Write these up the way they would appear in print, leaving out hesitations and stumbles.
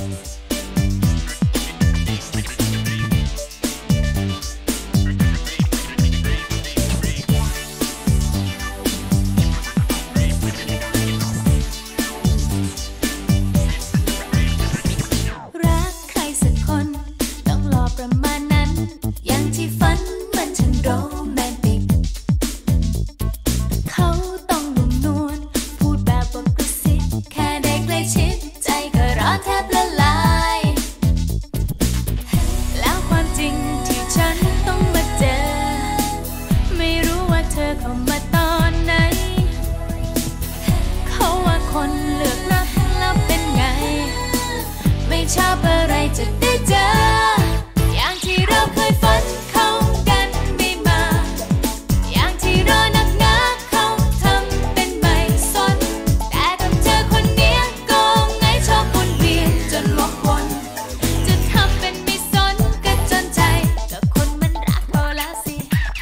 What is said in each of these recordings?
ชอบอะไรจะได้เจออย่างที่เราเคยฝันเข้ากันไม่มาอย่างที่รอนักหนาเขาทำเป็นไม่สนแต่กับเธอคนเนี้ยก็ไงชอบวนเวียนจนวกวนจะทำเป็นไม่สนก็จนใจกับคนมันรักพอแล้วสิ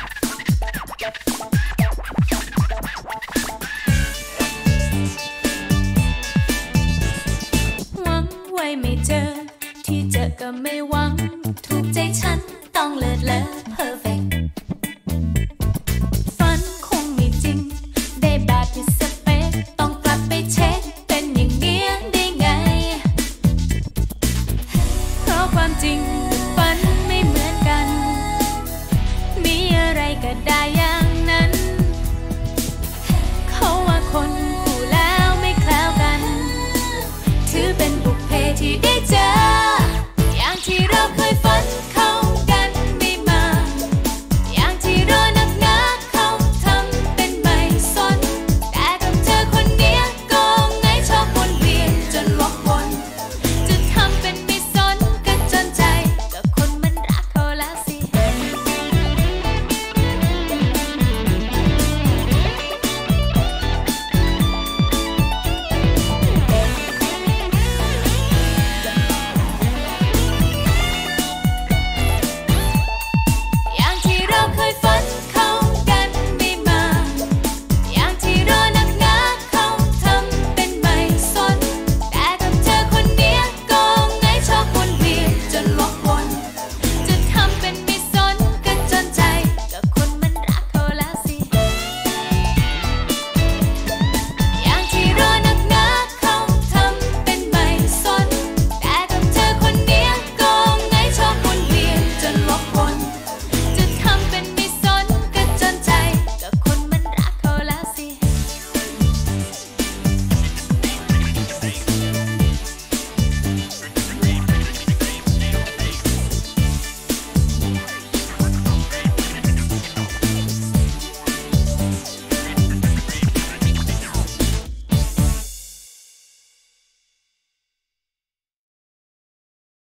หวังไว้ไม่เจอที่เจอก็ไม่หวังถูกใจฉันต้องเลิศเลอเพอร์เฟกต์